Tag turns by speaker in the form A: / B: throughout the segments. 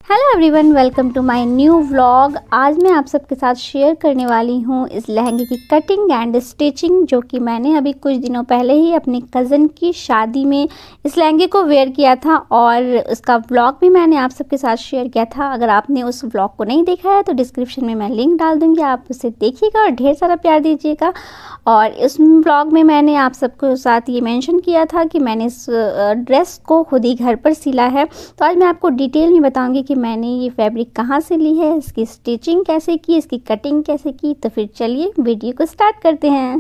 A: Hello everyone, welcome to my new vlog. आज मैं आप सबके साथ शेयर करने वाली हूँ इस लहंगे की कटिंग एंड स्टिचिंग, जो कि मैंने अभी कुछ दिनों पहले ही अपनी कज़न की शादी में इस लहंगे को वेयर किया था और उसका व्लॉग भी मैंने आप सबके साथ शेयर किया था। अगर आपने उस व्लॉग को नहीं देखा है तो डिस्क्रिप्शन में मैं लिंक डाल दूँगी, आप उसे देखिएगा और ढेर सारा प्यार दीजिएगा। और इस व्लॉग में मैंने आप सबको साथ ये मेंशन किया था कि मैंने इस ड्रेस को खुद ही घर पर सिला है। तो आज मैं आपको डिटेल में बताऊंगी कि मैंने ये फैब्रिक कहाँ से ली है, इसकी स्टिचिंग कैसे की, इसकी कटिंग कैसे की। तो फिर चलिए वीडियो को स्टार्ट करते हैं।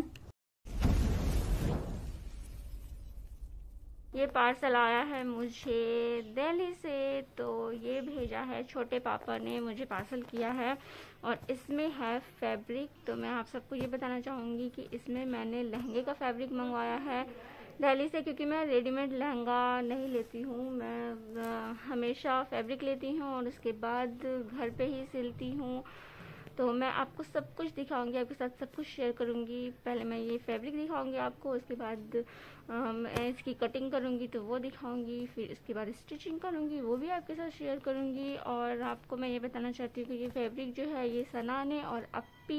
B: ये पार्सल आया है मुझे दिल्ली से, तो ये भेजा है छोटे पापा ने, मुझे पार्सल किया है और इसमें है फैब्रिक। तो मैं आप सबको ये बताना चाहूँगी कि इसमें मैंने लहंगे का फैब्रिक मंगवाया है दिल्ली से, क्योंकि मैं रेडीमेड लहंगा नहीं लेती हूँ। मैं हमेशा फैब्रिक लेती हूँ और उसके बाद घर पे ही सिलती हूँ। तो मैं आपको सब कुछ दिखाऊंगी, आपके साथ सब कुछ शेयर करूंगी। पहले मैं ये फैब्रिक दिखाऊंगी आपको, उसके बाद मैं इसकी कटिंग करूंगी तो वो दिखाऊंगी, फिर इसके बाद स्टिचिंग करूंगी वो भी आपके साथ शेयर करूंगी। और आपको मैं ये बताना चाहती हूँ कि ये फैब्रिक जो है ये सना ने और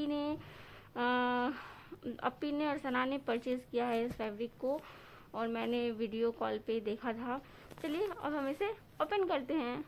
B: अप्पी ने और सना ने परचेज़ किया है इस फैब्रिक को, और मैंने वीडियो कॉल पे देखा था। चलिए अब हम इसे ओपन करते हैं।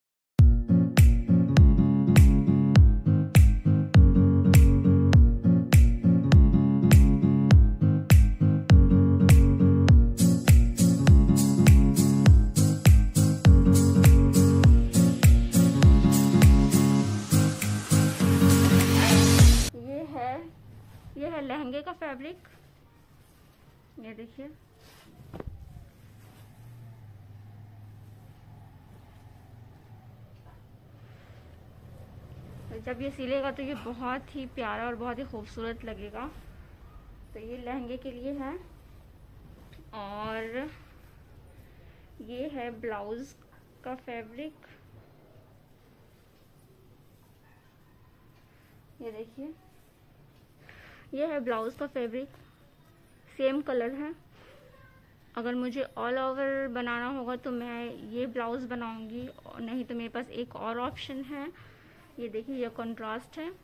B: ये है लहंगे का फैब्रिक, ये देखिए। जब ये सिलेगा तो ये बहुत ही प्यारा और बहुत ही खूबसूरत लगेगा। तो ये लहंगे के लिए है और ये है ब्लाउज का फैब्रिक, ये देखिए। ये है ब्लाउज का फैब्रिक, सेम कलर है। अगर मुझे ऑल ओवर बनाना होगा तो मैं ये ब्लाउज बनाऊंगी, और नहीं तो मेरे पास एक और ऑप्शन है। ये देखिए, ये कंट्रास्ट है।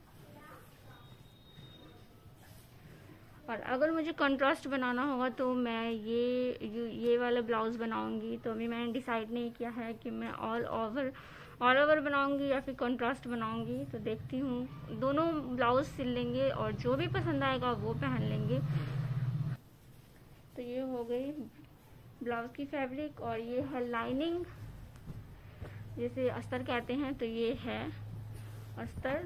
B: और अगर मुझे कंट्रास्ट बनाना होगा तो मैं ये वाला ब्लाउज बनाऊंगी। तो अभी मैंने डिसाइड नहीं किया है कि मैं ऑल ओवर बनाऊंगी या फिर कंट्रास्ट बनाऊंगी। तो देखती हूँ, दोनों ब्लाउज सिल लेंगे और जो भी पसंद आएगा वो पहन लेंगे। तो ये हो गई ब्लाउज की फैब्रिक। और ये है लाइनिंग, जिसे अस्तर कहते हैं। तो ये है अस्तर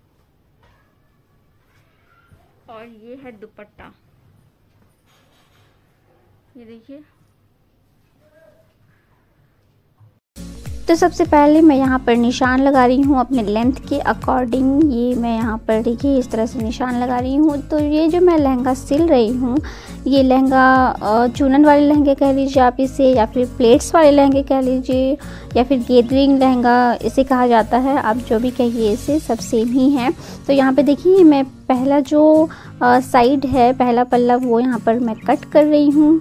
B: और ये है दुपट्टा, ये देखिए।
A: तो सबसे पहले मैं यहाँ पर निशान लगा रही हूँ अपने लेंथ के अकॉर्डिंग। ये मैं यहाँ पर देखिए इस तरह से निशान लगा रही हूँ। तो ये जो मैं लहंगा सिल रही हूँ, ये लहंगा चूनन वाले लहंगे कह लीजिए आप इसे, या फिर प्लेट्स वाले लहंगे कह लीजिए, या फिर गैदरिंग लहंगा इसे कहा जाता है। आप जो भी कहिए, इसे सब सेम ही है। तो यहाँ पे देखिए मैं पहला जो साइड है, पहला पल्ला, वो यहाँ पर मैं कट कर रही हूँ।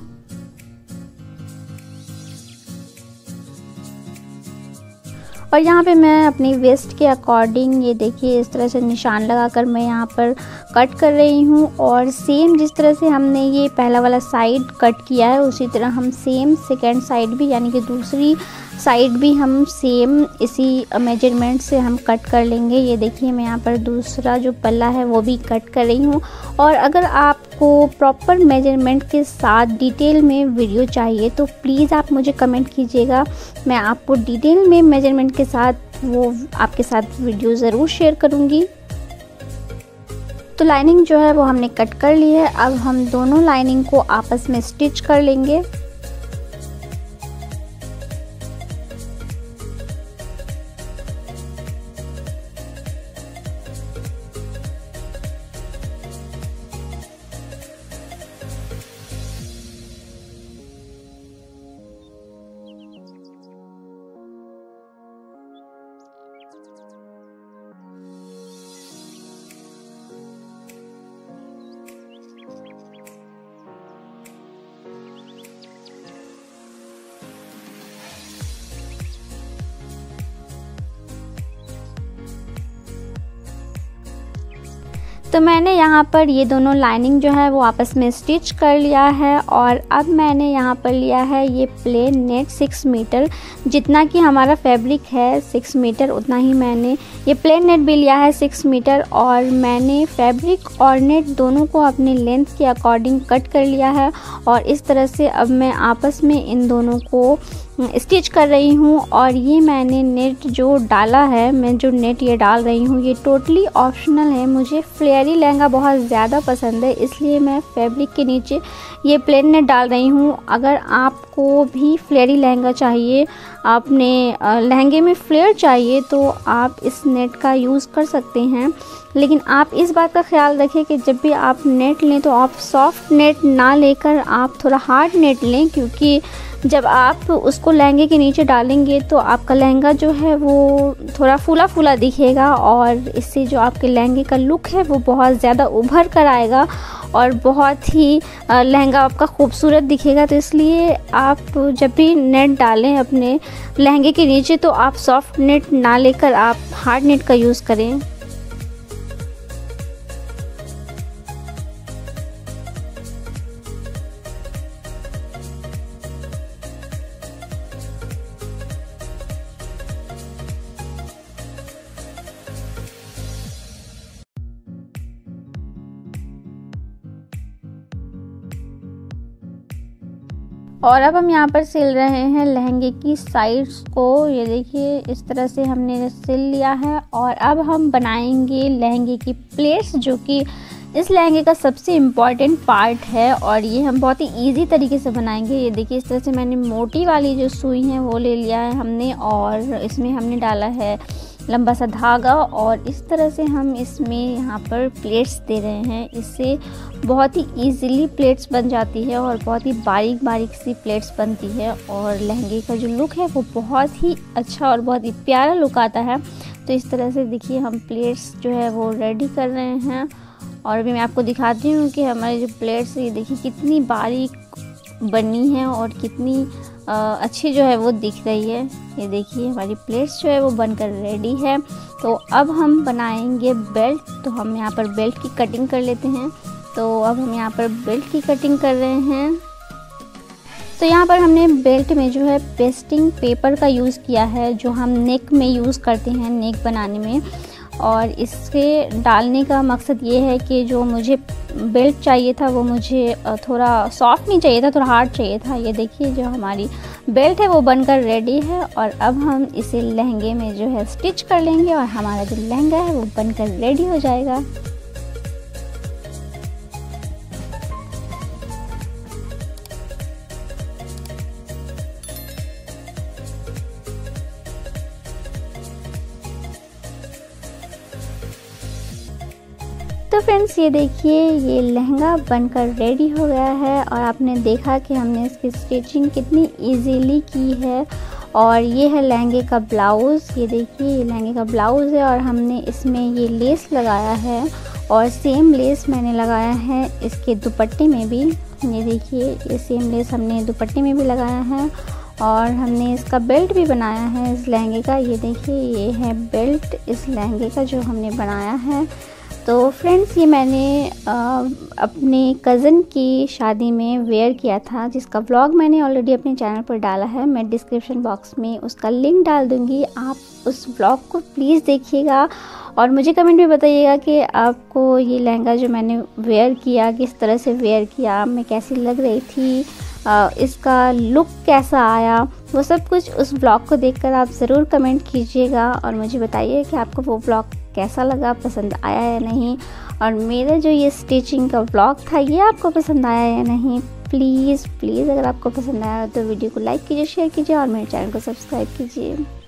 A: और यहाँ पे मैं अपनी वेस्ट के अकॉर्डिंग ये देखिए इस तरह से निशान लगाकर मैं यहाँ पर कट कर रही हूँ। और सेम जिस तरह से हमने ये पहला वाला साइड कट किया है, उसी तरह हम सेम सेकंड साइड भी, यानी कि दूसरी साइड भी हम सेम इसी मेजरमेंट से हम कट कर लेंगे। ये देखिए मैं यहाँ पर दूसरा जो पल्ला है वो भी कट कर रही हूँ। और अगर आपको प्रॉपर मेजरमेंट के साथ डिटेल में वीडियो चाहिए तो प्लीज़ आप मुझे कमेंट कीजिएगा, मैं आपको डिटेल में मेजरमेंट के साथ वो आपके साथ वीडियो ज़रूर शेयर करूँगी। तो लाइनिंग जो है वो हमने कट कर ली है। अब हम दोनों लाइनिंग को आपस में स्टिच कर लेंगे। तो मैंने यहाँ पर ये दोनों लाइनिंग जो है वो आपस में स्टिच कर लिया है। और अब मैंने यहाँ पर लिया है ये प्लेन नेट 6 मीटर, जितना कि हमारा फैब्रिक है 6 मीटर उतना ही मैंने ये प्लेन नेट भी लिया है 6 मीटर। और मैंने फैब्रिक और नेट दोनों को अपने लेंथ के अकॉर्डिंग कट कर लिया है। और इस तरह से अब मैं आपस में इन दोनों को स्टिच कर रही हूँ। और ये मैंने नेट जो डाला है, मैं जो नेट ये डाल रही हूँ ये टोटली ऑप्शनल है। मुझे फ्लेयरी लहंगा बहुत ज़्यादा पसंद है, इसलिए मैं फैब्रिक के नीचे ये प्लेन नेट डाल रही हूँ। अगर आपको भी फ्लेयरी लहंगा चाहिए, आपने लहंगे में फ्लेयर चाहिए, तो आप इस नेट का यूज़ कर सकते हैं। लेकिन आप इस बात का ख्याल रखें कि जब भी आप नेट लें तो आप सॉफ्ट नेट ना लेकर आप थोड़ा हार्ड नेट लें, क्योंकि जब आप उसको लहंगे के नीचे डालेंगे तो आपका लहंगा जो है वो थोड़ा फूला फूला दिखेगा। और इससे जो आपके लहंगे का लुक है वो बहुत ज़्यादा उभर कर आएगा और बहुत ही लहंगा आपका खूबसूरत दिखेगा। तो इसलिए आप जब भी नेट डालें अपने लहंगे के नीचे तो आप सॉफ्ट नेट ना लेकर आप हार्ड नेट का यूज़ करें। और अब हम यहाँ पर सिल रहे हैं लहंगे की साइड्स को। ये देखिए इस तरह से हमने सिल लिया है। और अब हम बनाएंगे लहंगे की प्लेट्स, जो कि इस लहंगे का सबसे इम्पॉर्टेंट पार्ट है। और ये हम बहुत ही इजी तरीके से बनाएंगे। ये देखिए इस तरह से मैंने मोटी वाली जो सुई है वो ले लिया है हमने, और इसमें हमने डाला है लंबा सा धागा। और इस तरह से हम इसमें यहाँ पर प्लेट्स दे रहे हैं। इससे बहुत ही इजीली प्लेट्स बन जाती है और बहुत ही बारीक बारीक सी प्लेट्स बनती है। और लहंगे का जो लुक है वो बहुत ही अच्छा और बहुत ही प्यारा लुक आता है। तो इस तरह से देखिए हम प्लेट्स जो है वो रेडी कर रहे हैं। और अभी मैं आपको दिखाती हूँ कि हमारी जो प्लेट्स ये देखिए कितनी बारीक बनी है और कितनी अच्छी जो है वो दिख रही है। ये देखिए हमारी प्लेट्स जो है वो बनकर रेडी है। तो अब हम बनाएंगे बेल्ट। तो हम यहाँ पर बेल्ट की कटिंग कर लेते हैं। तो अब हम यहाँ पर बेल्ट की कटिंग कर रहे हैं। तो यहाँ पर हमने बेल्ट में जो है पेस्टिंग पेपर का यूज़ किया है, जो हम नेक में यूज़ करते हैं नेक बनाने में। और इससे डालने का मकसद ये है कि जो मुझे बेल्ट चाहिए था वो मुझे थोड़ा सॉफ्ट नहीं चाहिए था, थोड़ा हार्ड चाहिए था। ये देखिए जो हमारी बेल्ट है वो बनकर रेडी है। और अब हम इसे लहंगे में जो है स्टिच कर लेंगे और हमारा जो लहंगा है वो बनकर रेडी हो जाएगा। तो फ्रेंड्स ये देखिए ये लहंगा बनकर रेडी हो गया है। और आपने देखा कि हमने इसकी स्टिचिंग कितनी इजीली की है। और ये है लहंगे का ब्लाउज़। ये देखिए ये लहंगे का ब्लाउज़ है और हमने इसमें ये लेस लगाया है और सेम लेस मैंने लगाया है इसके दुपट्टे में भी। ये देखिए ये सेम लेस हमने दुपट्टे में भी लगाया है। और हमने इसका बेल्ट भी बनाया है इस लहंगे का। ये देखिए ये है बेल्ट इस लहंगे का जो हमने बनाया है। तो फ्रेंड्स ये मैंने अपने कज़न की शादी में वेयर किया था, जिसका व्लॉग मैंने ऑलरेडी अपने चैनल पर डाला है। मैं डिस्क्रिप्शन बॉक्स में उसका लिंक डाल दूँगी, आप उस व्लॉग को प्लीज़ देखिएगा। और मुझे कमेंट में बताइएगा कि आपको ये लहंगा जो मैंने वेयर किया किस तरह से वेयर किया, मैं कैसी लग रही थी, इसका लुक कैसा आया, वो सब कुछ उस व्लॉग को देखकर आप ज़रूर कमेंट कीजिएगा। और मुझे बताइए कि आपको वो व्लॉग कैसा लगा, पसंद आया या नहीं। और मेरा जो ये स्टिचिंग का व्लॉग था ये आपको पसंद आया या नहीं। प्लीज़ अगर आपको पसंद आया तो वीडियो को लाइक कीजिए, शेयर कीजिए और मेरे चैनल को सब्सक्राइब कीजिए।